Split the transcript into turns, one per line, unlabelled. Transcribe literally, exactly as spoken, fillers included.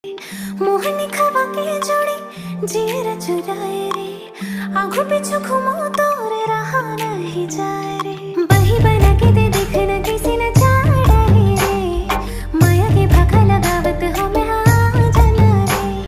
मोहनी खवा के जोड़ी जीर चुराए रे, आंखों पीछू घुमाओ तो रे रहा नहीं जाए।